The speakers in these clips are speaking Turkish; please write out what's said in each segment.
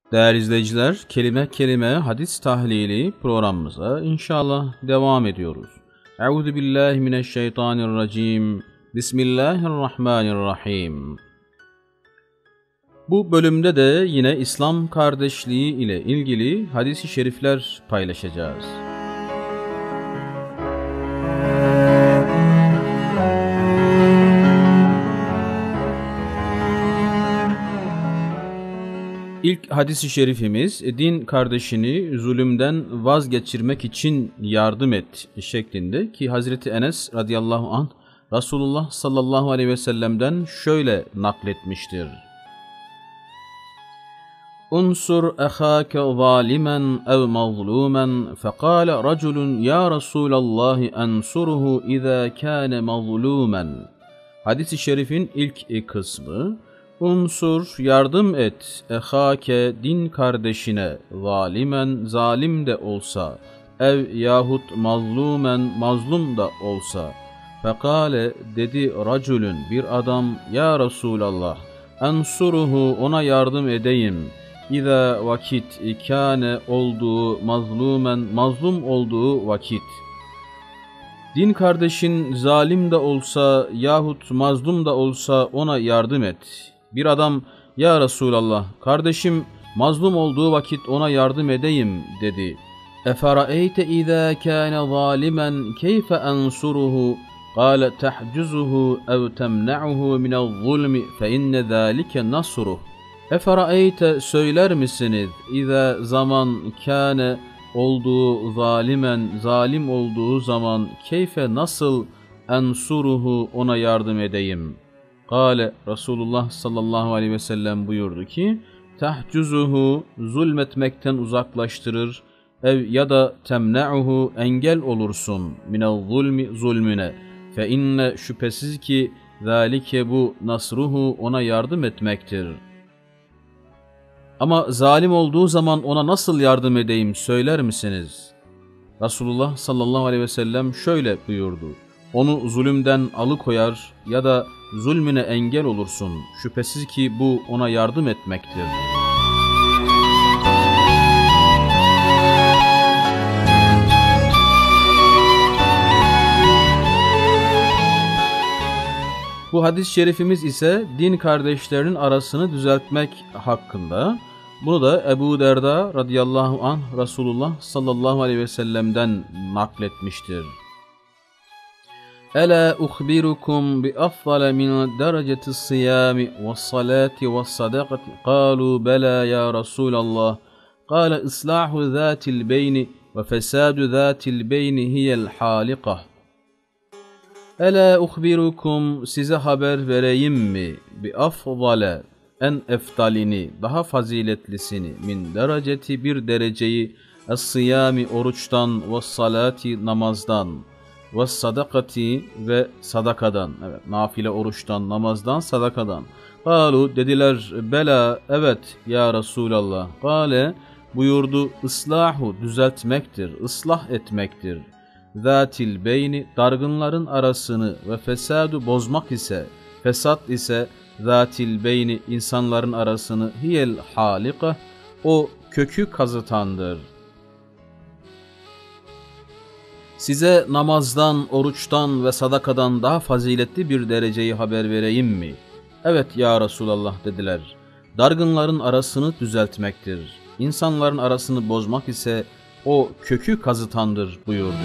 Değerli izleyiciler, kelime kelime hadis tahlili programımıza inşallah devam ediyoruz. Euzu billahi mineşşeytanirracim. Bismillahirrahmanirrahim. Bu bölümde de yine İslam kardeşliği ile ilgili hadis-i şerifler paylaşacağız. İlk hadis-i şerifimiz, din kardeşini zulümden vazgeçirmek için yardım et şeklinde ki Hazreti Enes radıyallahu anh Resulullah sallallahu aleyhi ve sellem'den şöyle nakletmiştir. Unsur ehâke zâlimen ev mazlûmen fekâle raculun ya Resulallah ensuruhu izâ kâne mazlûmen. Hadis-i şerifin ilk kısmı, unsur, yardım et, ehâke, din kardeşine, zalimen, zalim de olsa, ev yahut mazlumen, mazlum da olsa. Fekale, dedi raculun, bir adam, ya Resulallah, ensuruhu, ona yardım edeyim. İza vakit, ikâne olduğu, mazlumen, mazlum olduğu vakit. Din kardeşin zalim de olsa yahut mazlum da olsa ona yardım et. Bir adam, ya Resulallah, kardeşim mazlum olduğu vakit ona yardım edeyim dedi. Eferaeyte izâ kâne zâlimen keyfe ensuruhu, kâle tehcuzuhu ev temne'uhu minel-zulmi fe inne zâlike nasruh. Eferaeyte, söyler misiniz, izâ zaman kâne olduğu zalimen, zalim olduğu zaman keyfe nasıl ensuruhu, ona yardım edeyim. Kale, Resulullah sallallahu aleyhi ve sellem buyurdu ki, tehcuzuhu, zulmetmekten uzaklaştırır, ev ya da temne'uhu, engel olursun, minel zulmi, zulmüne, fe inne, şüphesiz ki, zâlike bu, nasruhu, ona yardım etmektir. Ama zalim olduğu zaman ona nasıl yardım edeyim, söyler misiniz? Resulullah sallallahu aleyhi ve sellem şöyle buyurdu. Onu zulümden alıkoyar ya da zulmüne engel olursun. Şüphesiz ki bu ona yardım etmektir. Bu hadis-i şerifimiz ise din kardeşlerinin arasını düzeltmek hakkında. Bunu da Ebu Derda radıyallahu anh Resulullah sallallahu aleyhi ve sellem'den nakletmiştir. Ela uhbirukum bi afdale min dereceti siyami ve salati ve sadakati. Kalu bela ya Resulallah. Kale islahu zatil beyni ve fesadu zatil beyni hiyel halikah. Ela uhbirukum, size haber vereyim mi? Bi afdale, en eftalini, daha faziletlisini, min dereceti, bir dereceyi, es-siyami, oruçtan, ve salati, namazdan, ve sadakati, ve sadakadan, evet, nafile oruçtan, namazdan, sadakadan. Kalu, dediler, bela, evet ya Resulallah. Kale, buyurdu, ıslahu, düzeltmektir, ıslah etmektir. Zatil beyni, dargınların arasını, ve fesadu, bozmak ise, fesat ise, zatil beyni, insanların arasını, hiyel halika, o kökü kazıtandır. Size namazdan, oruçtan ve sadakadan daha faziletli bir dereceyi haber vereyim mi? Evet ya Resulallah, dediler. Dargınların arasını düzeltmektir. İnsanların arasını bozmak ise o kökü kazıtandır buyurdu.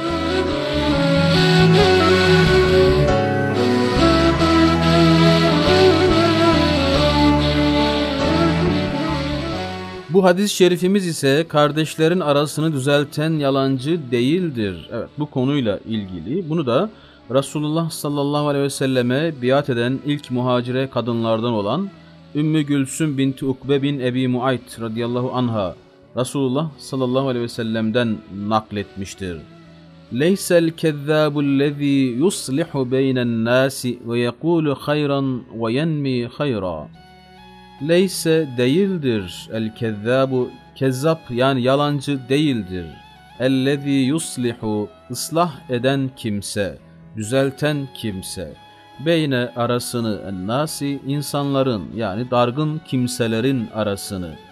Bu hadis-i şerifimiz ise kardeşlerin arasını düzelten yalancı değildir. Evet, bu konuyla ilgili. Bunu da Resulullah sallallahu aleyhi ve selleme biat eden ilk muhacire kadınlardan olan Ümmü Gülsüm binti Ukbe bin Ebi Muayt radıyallahu anha Resulullah sallallahu aleyhi ve sellem'den nakletmiştir. Leysel kezzâbullezî yuslihu beynen nâsi ve yekûlu hayran ve yenmi hayra. Leyse, değildir, el kezzabu, kezzap yani yalancı değildir. Ellezî yuslihu, ıslah eden kimse, düzelten kimse. Beyne, arasını, ennâsi, insanların yani dargın kimselerin arasını.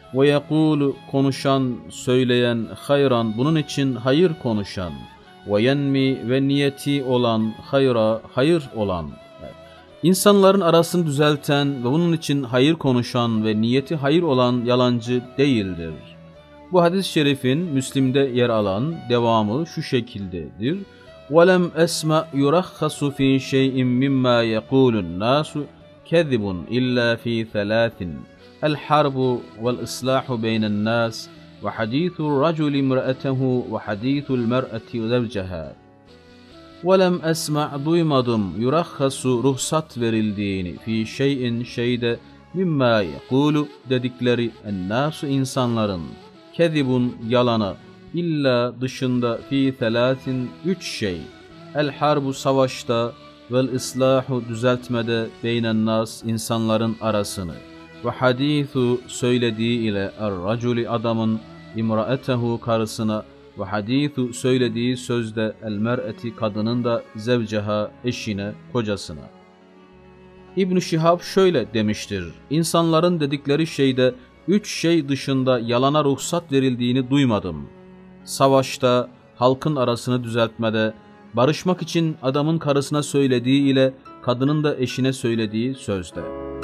Ve yekulu konuşan, söyleyen, hayran bunun için hayır konuşan. Ve yenmi ve niyeti olan, hayra hayır olan. İnsanların arasını düzelten ve bunun için hayır konuşan ve niyeti hayır olan yalancı değildir. Bu hadis-i şerifin Müslim'de yer alan devamı şu şekildedir. وَلَمْ أَسْمَعْ يُرَخَّصُ ف۪ي شَيْءٍ مِمَّا يَقُولُ النَّاسُ كَذِبٌ إِلَّا ف۪ي ثَلَاثٍ الْحَرْبُ وَالْإِصْلَاحُ بَيْنَ النَّاسِ وَحَد۪يثُ الرَّجُلِ مْرَأَتَهُ وَحَد۪يثُ الْمَرْأَةِ زَوْجَهَا وَلَمْ أَسْمَعْ duymadım yurakhasu ruhsat verildiğini fi şeyin şeyde mimma yekulu dedikleri ennâsu insanların kezibun yalana illa dışında fi thelâsin üç şey el harbu savaşta vel islahu düzeltmede beynen nas insanların arasını ve hadithu söylediği ile er-raculi adamın imraetehu karısına ve hadithu söylediği sözde el-mer'eti kadının da zevceha eşine, kocasına. İbn-i Şihab şöyle demiştir. İnsanların dedikleri şeyde üç şey dışında yalana ruhsat verildiğini duymadım. Savaşta, halkın arasını düzeltmede, barışmak için adamın karısına söylediği ile kadının da eşine söylediği sözde.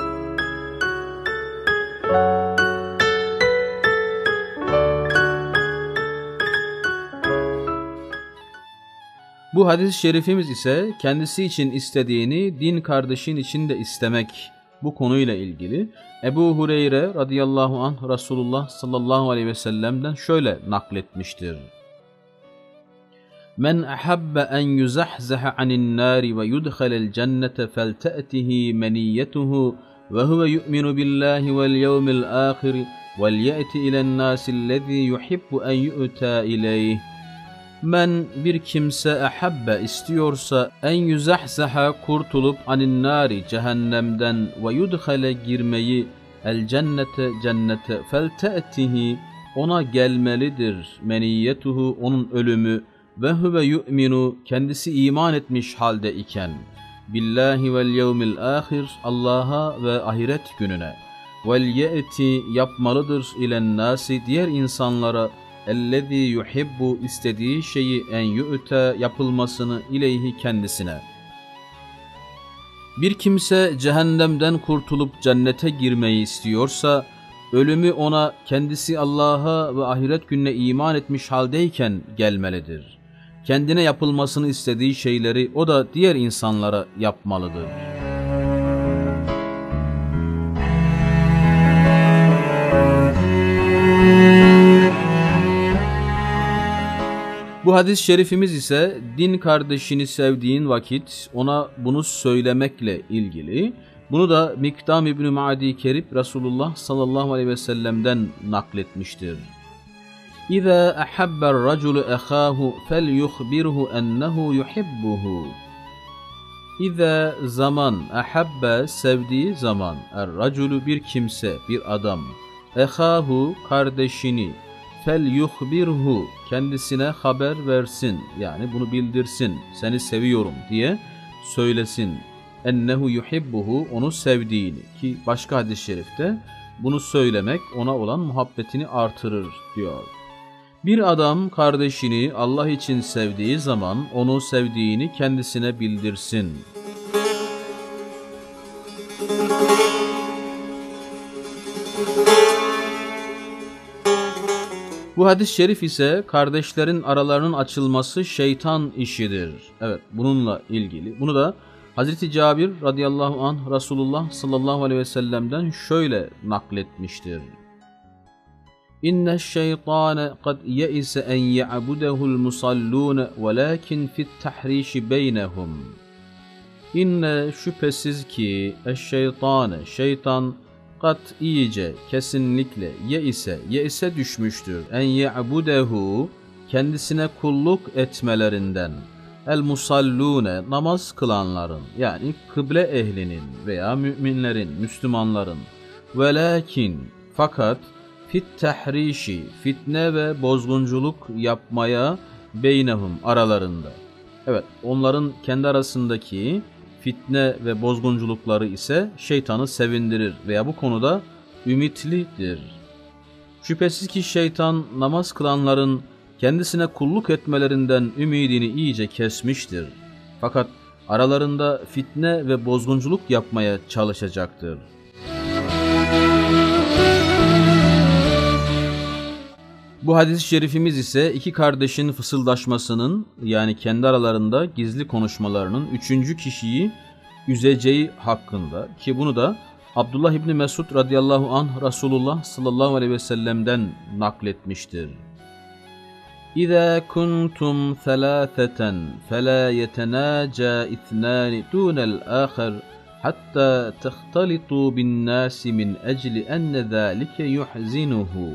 Bu hadis-i şerifimiz ise kendisi için istediğini din kardeşin için de istemek bu konuyla ilgili. Ebu Hureyre radıyallahu anh Resulullah sallallahu aleyhi ve sellem'den şöyle nakletmiştir. Men ahabbe en yuzahzaha anin nari ve yudkhalel cennete felte'tihi meniyyetuhu ve huve yu'minu billahi vel yevmil ahiri vel ye'ti ilen nasillezî yuhibbu en yu'ta ileyh. Men bir kimse ahabbe istiyorsa en yüzahzaha kurtulup anin nari cehennemden ve yudhale girmeyi el cennete cennete felte'tihi ona gelmelidir meniyyetuhu onun ölümü ve huve yu'minu kendisi iman etmiş halde iken billahi vel yevmil ahir Allah'a ve ahiret gününe vel ye'ti yapmalıdır ilen nasi diğer insanlara ellezî yuhibbu istediği şeyi en yu'te yapılmasını ileyhi kendisine. Bir kimse cehennemden kurtulup cennete girmeyi istiyorsa, ölümü ona kendisi Allah'a ve ahiret gününe iman etmiş haldeyken gelmelidir. Kendine yapılmasını istediği şeyleri o da diğer insanlara yapmalıdır. Bu hadis-i şerifimiz ise din kardeşini sevdiğin vakit ona bunu söylemekle ilgili. Bunu da Mikdam İbn-i Ma'di Kerib Resulullah sallallahu aleyhi ve sellem'den nakletmiştir. İza ahabber raculu ahahu felyuhbirhu ennehu yuhibbuhu. İza zaman ahabbe sevdiği zaman er-raculu bir kimse bir adam ahahu kardeşini felyuhbirhu kendisine haber versin yani bunu bildirsin seni seviyorum diye söylesin ennehu yuhibbuhu onu sevdiğini ki başka hadis-i şerifte bunu söylemek ona olan muhabbetini artırır diyor. Bir adam kardeşini Allah için sevdiği zaman onu sevdiğini kendisine bildirsin. Bu hadis-i şerif ise kardeşlerin aralarının açılması şeytan işidir. Evet bununla ilgili. Bunu da Hazreti Cabir radıyallahu anh Resulullah sallallahu aleyhi ve sellem'den şöyle nakletmiştir. İnne şeytane kad ye'ise en ya'budehu'l musallûne velâkin fit tahrişi beynehum. İnne şüphesiz ki şeytan kat iyice kesinlikle ye'ise düşmüştür. En ya'budehu kendisine kulluk etmelerinden. El musallune namaz kılanların yani kıble ehlinin veya müminlerin, Müslümanların. Velakin fakat fit tahrişi fitne ve bozgunculuk yapmaya beynehum aralarında. Evet onların kendi arasındaki fitne ve bozgunculukları ise şeytanı sevindirir veya bu konuda ümitlidir. Şüphesiz ki şeytan namaz kılanların kendisine kulluk etmelerinden ümidini iyice kesmiştir. Fakat aralarında fitne ve bozgunculuk yapmaya çalışacaktır. Bu hadis-i şerifimiz ise iki kardeşin fısıldaşmasının, yani kendi aralarında gizli konuşmalarının üçüncü kişiyi üzeceği hakkında, ki bunu da Abdullah İbni Mesud radıyallahu anh Resulullah sallallahu aleyhi ve sellem'den nakletmiştir. İzâ kuntum thelâtheten felâ yetenâcâ ithnâni dûnel âkhar hattâ tehtalitû binnâsi min ecli enne zâlike yuhzinuhu.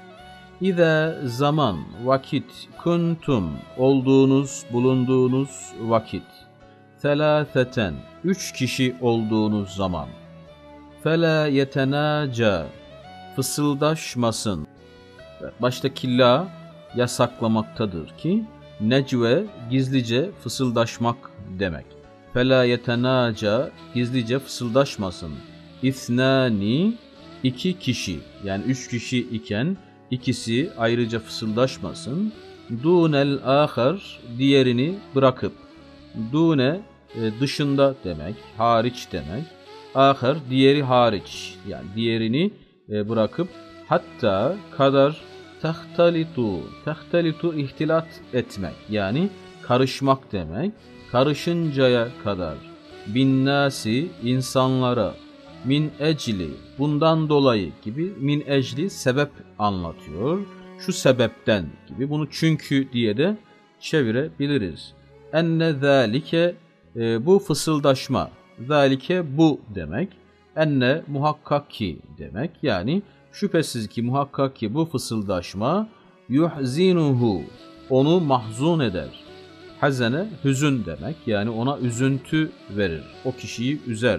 İza zaman, vakit, kuntum, olduğunuz, bulunduğunuz vakit, selâseten, 3 kişi olduğunuz zaman, felâ yetenâca, fısıldaşmasın, baştaki la yasaklamaktadır ki, necve, gizlice fısıldaşmak demek. Felâ yetenâca, gizlice fısıldaşmasın. İthnâni, 2 kişi, yani 3 kişi iken, İkisi ayrıca fısıldaşmasın. Dûnel âkhar, diğerini bırakıp. Dûne dışında demek, hariç demek. Âkhar, diğeri hariç, yani diğerini bırakıp. Hatta kadar tehtalitu, tehtalitu ihtilat etmek, yani karışmak demek. Karışıncaya kadar. Binnâsi, insanlara. Min ecli, bundan dolayı gibi, min ecli sebep anlatıyor. Şu sebepten gibi, bunu çünkü diye de çevirebiliriz. Enne zâlike, bu fısıldaşma, zâlike bu demek. Enne muhakkak ki demek, yani şüphesiz ki muhakkak ki bu fısıldaşma yuhzinuhu, onu mahzun eder. Hazene hüzün demek, yani ona üzüntü verir, o kişiyi üzer.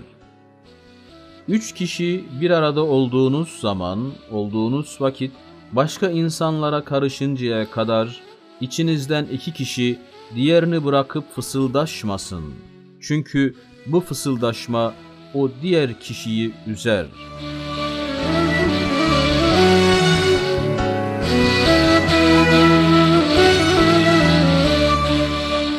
3 kişi bir arada olduğunuz zaman, olduğunuz vakit, başka insanlara karışıncaya kadar içinizden 2 kişi diğerini bırakıp fısıldaşmasın. Çünkü bu fısıldaşma o diğer kişiyi üzer.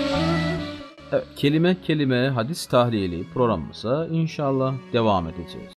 Evet, kelime kelime hadis tahlili programımıza inşallah devam edeceğiz.